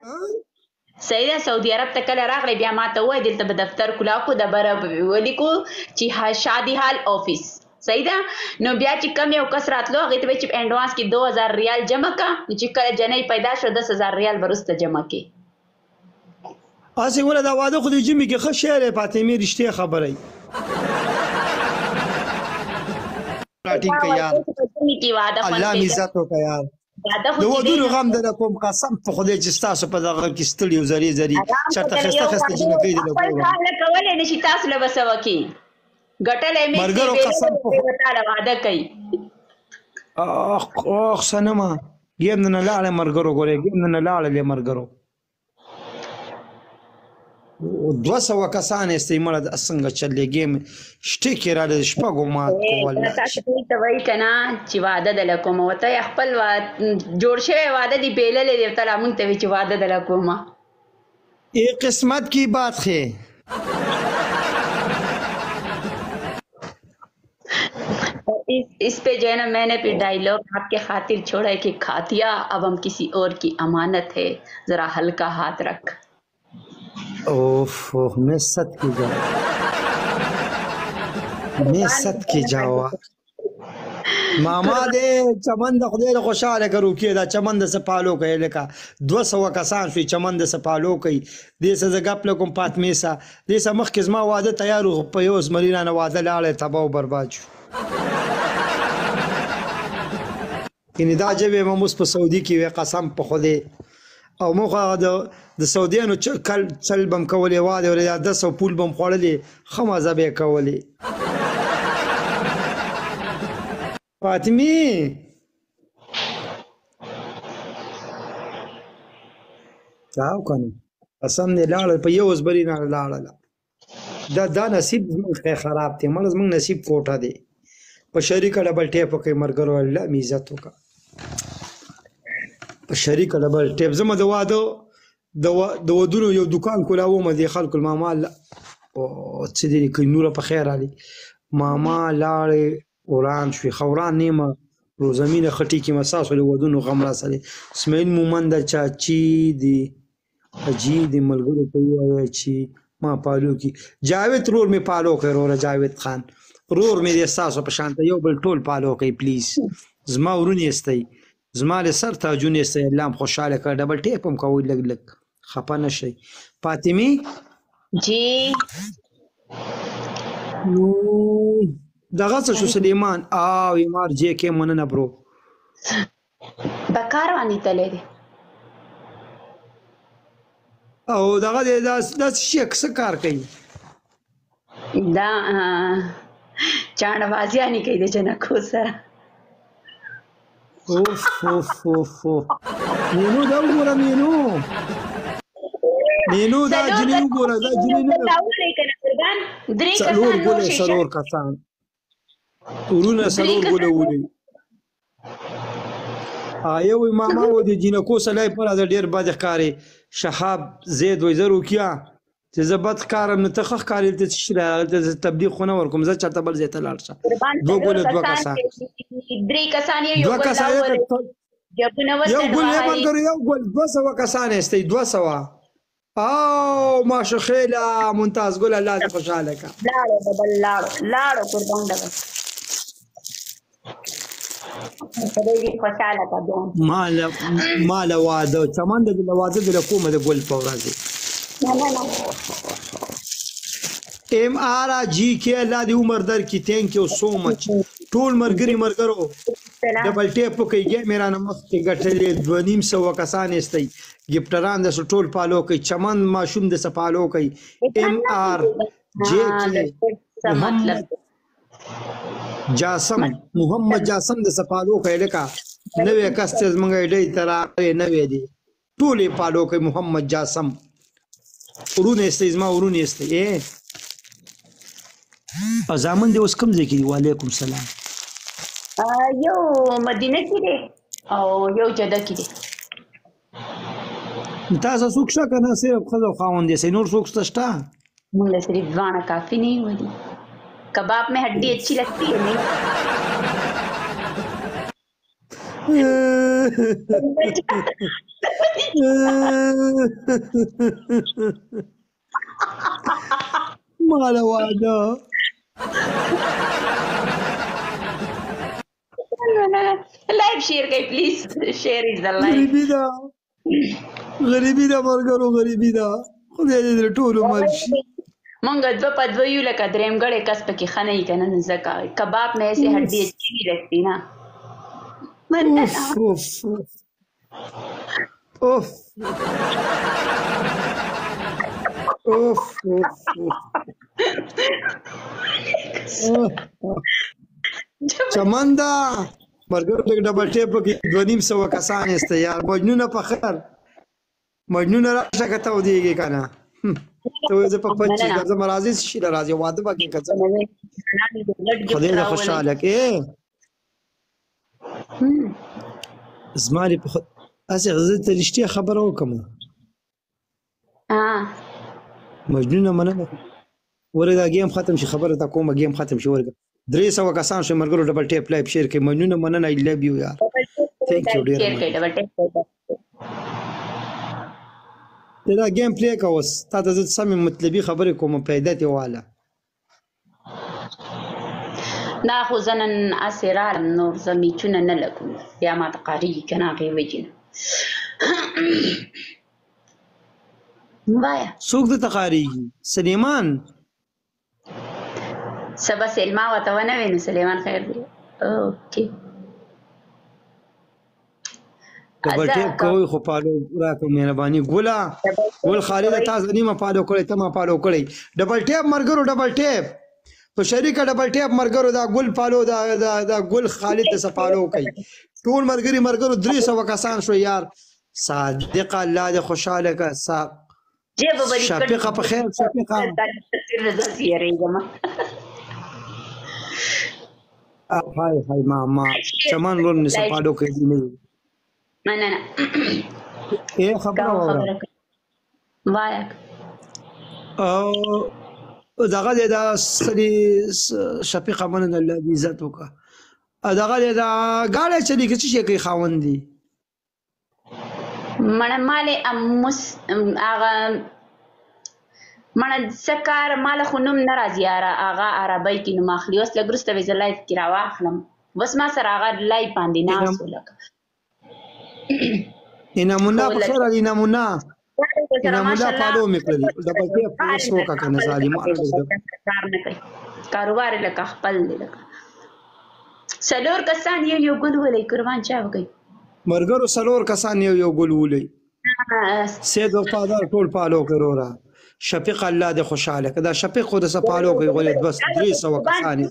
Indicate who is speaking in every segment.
Speaker 1: صحیح ده. سعودي عرب ته کله راغلی بیا ما ته ووایه دلته به دفتر کلاو کو د بره ولیکو چې شادي حال آفیس. صحیح ده. نو بیا چې کم یو کس راتلو هغې ته به چې په انډوانس کې 2000 ریال جمع کا، چې کله جنۍ پیدا شو 10000 ریال به وروسته جمع کې.
Speaker 2: هسې وله دا واده خو د ژمي کې ښه شی دی فاطمې رښتیا خبره یي ټینګ که یار الله مې عزت وکړه یار د ودونو غم درنه کوم قسم په خدای چې ستاسو په دغه کې ستړي او زرې زرې چېرته ښایسته ښایسته جینکۍ دې له
Speaker 1: خپل کار نه کولی نه شي تاسو له به څه وکړي ګټلی مې
Speaker 2: ملګرو قسم
Speaker 1: تاله واده کوي
Speaker 2: اخ صنمه ګیم نه لاړې ملګرو ګورې ګیم نه لاړلې ملګرو 200 کسان استې مړه د څنګه چلې ګیم شټې کې راله شپږو مات کوله
Speaker 1: تاسو ته وایي که نه چې واده دله کومه ورته یې خپل جوړ شوی واده دې پیللی دی ورته لا مونږ ته وایي چې واده دله کومه
Speaker 2: یہ قسمت کی بات ہے
Speaker 1: اس پہ جو ہے نا میں نے پھر ڈائیلاگ آپ کے خاطر چھوڑا ہے کہ کھاتیا اب ہم کسی اور کی امانت ہے ذرا ہلکا ہاتھ رکھ.
Speaker 2: اوف میں ست کی جاوا ماما دې چمن د خدای له خوشاله کړو کې دا چمن د سپالو کوي لکه 200 کسان شوي چمن د سپالو کوي دې څه زه ګپ لکم فاطمې سه دې څه مخکې زما واده تیار و په یو زمري رانه واده لاړی تباه و برباد شو یعنې دا ژبې به موږ په سعودي کې وې قسم په خدای او موږ هغه د سعودیانو چل به م کولې واده ولې 10 پول به م خوړلې ښه مزه به یې کولې فاطمه چاو کنه قسم دې لاړه په یو زبري نه لاړه دا نصیب زموږ خراب دی مړ زموږ نصیب کوټه دی په شریکه ډبل ټیپ وکړئ ملګرو الله مې عزت وکړه په شریکه ډبل ټیپ زما د واده د ودونو یو دکان کولاومه دې خلکو ماما څه دې کوي نوره په خیر علي ماما لاړې وران شوي خوران نیمه رو زمینه خټي کې مساسو له ودونو غم راسره اسماعیل مومند چاچی دی اجی دی ملګرو ته وایي چې ما پالو کی جاوید رور می پالو کوي رور جاوید خان رور می دې ساسو په شانته یو بل ټول پالو کوي پلیز زما ورونی استي زما له سر تاجون استي الله خوشاله کړ ډبل ټیپ هم کوي لګ لګ خپه نشي فاطمه
Speaker 1: جی
Speaker 2: نو دغه څه شو سلیمان او یمار جې کې مننه برو
Speaker 1: دا کاروانی تللی دی
Speaker 2: او دغه دا شي څه کار کوي
Speaker 1: دا چاڼبازیانې کوي د جنکو سره
Speaker 2: اوف اوف اوف مینو دا وګوره مینو دا جنې وګوره دا جنې نه څلور کسان ورونه سرور ګوله وړي یو ماما و د جینکو سلای پر د ډیر بد ښکاري شهاب زید وای زرو کیا چې زه بد ښکارم نو ته ښه ښکارې ته څه شي راغلی ته تبلیغ خو نه ورکوم زه چېرته بل ځای ته لاړ شه دوه ګوله دوه کسان یو ګل یې ملګرو یو ګل 200 کسان استئ 200 او ماشخیله ممتاز ګل الله دې خوشحاله کړه
Speaker 1: لاړو قربان ډبل
Speaker 2: مال واده چمن د واده د کومه د ګل په ورځ ام ار جی کې الله دې عمر در کې ثانک یو سو مچ ټول مرګرو ډبل ټیپ کوي میرا نمخ کې ګټلې 250 کسان استي ګفټران د ټول پالو کوي چمن ماشوم د سپالو کوي ام ار جی کې محمد جاسم د سپالو کوي لکه نوې کستز منګې ډې ترا نوې دي ټولې پالو کوي محمد جاسم ورونه استزما ورونه است ازامن دې اوس کوم ځای کې وعلیکم سلام
Speaker 1: یو مدینه کې دی او یو جده کې دی
Speaker 2: تاسو څوک شته کنه صرف خزو خاوند دي نور څوک شته
Speaker 1: مونږ صرف ځوانه کافی نہیں ہوئی کباب میں ہڈی اچھی لگتی ہے نہیں
Speaker 2: ما له واده
Speaker 1: لایف شیر کوي پلیز شیر از د لایف
Speaker 2: غریبي ده غریبي ده مرګرو غریبي ده خدای دې د ټولو مل شي
Speaker 1: مونږ دوه په دوه یو لکه دریم ګړی کس پکې ښه نه وي که نه نو ځکه کباب میں ایسے ہڈی اچھی لگتی نا
Speaker 2: اوف اوف اوف چمن ده مرګرو د ډبل ټیپ کې 250 کسان است یار مجنونه په خیر مجنونه راشه که ته ودیږي که نه ته زه په 25 درځم راځي شي راځي واده به کې که خدای دې خوشحاله کړي زما دې په هسې زه ته رښتیا خبره وکړم مجنونه مننه ورې دا ګیم ختم شي خبره تا کومه ګیم ختم شي ورګه 300 کسان شو مرګرو ډبل ټیپ لایف شیر کوي مجنونه مننه ای لوف یو یار ثانک یو ډیر دا ګیم پلی کوس تا ته زه سمې مطلبي خبرې کوم پیدا تی واله
Speaker 1: دا خو زه نن هسې رالم نور زه میچونه نه لګوم بیا ماته قاریږي که نه هغې وجې نه وایه
Speaker 2: څوک درته قاریږي سلیمان
Speaker 1: څه به سلما ورته ونه وایې نو سلیمان خیر دی اوکې
Speaker 2: ډبل ټیپ کوئ خو فالو راکړه مهرباني ګل خالده تا زه نیمه فالو کړی ته ما فالو کړی ډبل ټیپ مرګرو ډبل ټیپ په شریکه ډبل ټیپ مرګرو دا ګل فالو دا ګل خالد ته فالو کوي ټول مرګرو 300 کسان شو یار صادق الله دې خوشاله کا شفیقه په خیر شفیقه هاي ماما چمن لون نه فالو کوي
Speaker 1: نه
Speaker 2: ايه خبره وره
Speaker 1: وایه
Speaker 2: دغه د سړي شفیقه مننه الله دې عزت وکړه دغه د ګاډی چلی کې څه شي کوي خاوند دی
Speaker 1: مړه مالې هغه مړه څه کار ماله خو نوم نه راځي هغه عربۍ کې نوم اخلي اوس لږ وروسته به زه لایف کې راواخلم بس ما سره هغه لایف باندې ناست و لکه
Speaker 2: انامونه په خیر علي انامونه فالو مې کړل ډبل ټیپ اوس وکړه که نه ظالمان
Speaker 1: کار نه کوي کاروبار یې لکه خپل دی لکه څلور کسان یو ګل ولئ قربان چا وکړئ
Speaker 2: مرګرو څلور کسان یو ګل ولئ سید وفادار ټول فالو کړي وروره شفیق الله دې خوشحاله که دا شفیق خو د څه فالو کوي غولې بس 300 کسان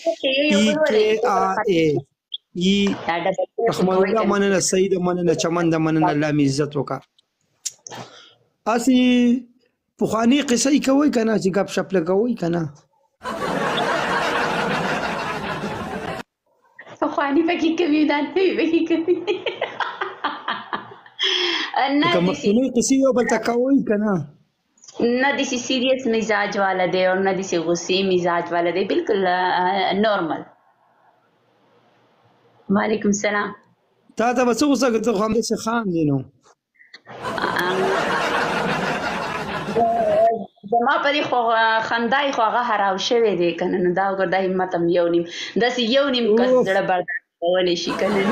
Speaker 2: یې رحمان الله مننه سید مننه چمن د مننه الله مې عزت وکړه اسی پخواني قصې کوي که نه چې ګپ شپ لګوئ که نه
Speaker 1: پخواني پکې کوي دا نه پکې کوي
Speaker 2: که مخکینۍ قصې یو بل ته کوئ که نه
Speaker 1: نه داسې سیریس مزاج والا دی او نه داسې غصې مزاج والا دی بالکل نارمل وعلیکم السلام
Speaker 2: تا ته به څه غوسه که ته خو همداسې خام دی نو
Speaker 1: زما په دې خو خندای خو هغه حراو شوی دی که نه نو دا وګوره دا همت هم یو نیم داسې یو نیم کس زړه برداشت کولی شي که نه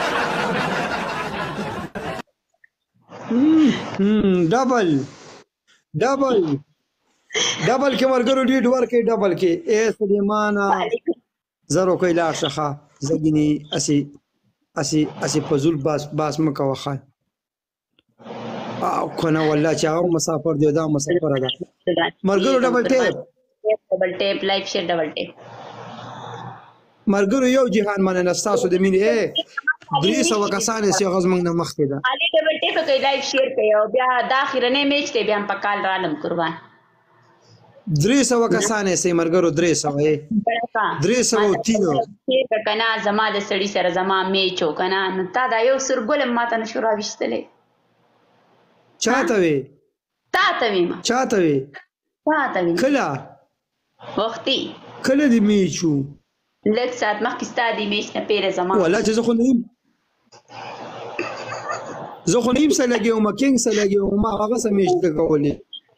Speaker 2: ډبل کې مرګرو ډیډ ورکوي ډبل کې ای سلیمانه زر وکړئ لاړ شه ښه زه ګینې اسې فضول باس مه کوه ښه او که نه والله چې هغه مسافر دی دا مسافره ده مرګرو ډبل
Speaker 1: ټیپ لایف شیر ډبل ټیپ
Speaker 2: مرګرو یو جهان مننه ستاسو د مینې 300 کسان یې هغه زموږ نه مخکې ده
Speaker 1: علي ډبل ټیپ کوي لایف شیر کوي او بیا دا اخرنی میچ دی بیا هم په کال رالم قربان
Speaker 2: 300 کسان یې مرګرو 300
Speaker 1: کنه زما د سړي سره زما میچ و کنه نو تا دا یو سورګل ماته نشو راویستلی
Speaker 2: چاته وی
Speaker 1: تاته ویما
Speaker 2: چاته وی کله
Speaker 1: وختي
Speaker 2: کله دې میچو
Speaker 1: لږ ساعت مخکې ستا دې میچ نه پیره زما
Speaker 2: والله چې زه خو نه یم زه خو نیم سره لګي وم کینګ سره لګي وم هغه سمېش د کولې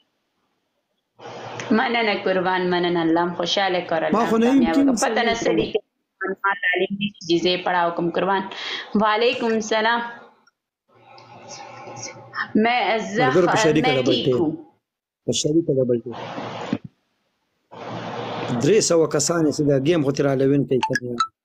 Speaker 1: مننه قربان مننه الله خوشاله کر
Speaker 2: ما خو
Speaker 1: الله
Speaker 2: نہیں
Speaker 1: کامیاب
Speaker 2: کینگ
Speaker 1: کر پتہ نہ
Speaker 2: سره
Speaker 1: چلی کہ تعلیم کی چیزیں پڑھاؤ کم قربان وعلیکم السلام میں
Speaker 2: مرګر په شریک
Speaker 1: میں
Speaker 2: ده
Speaker 1: ٹھیک
Speaker 2: بلټه
Speaker 1: ہوں
Speaker 2: په شریک ده بلټه 300 کسان چې دا گیم خو تر لوین کوي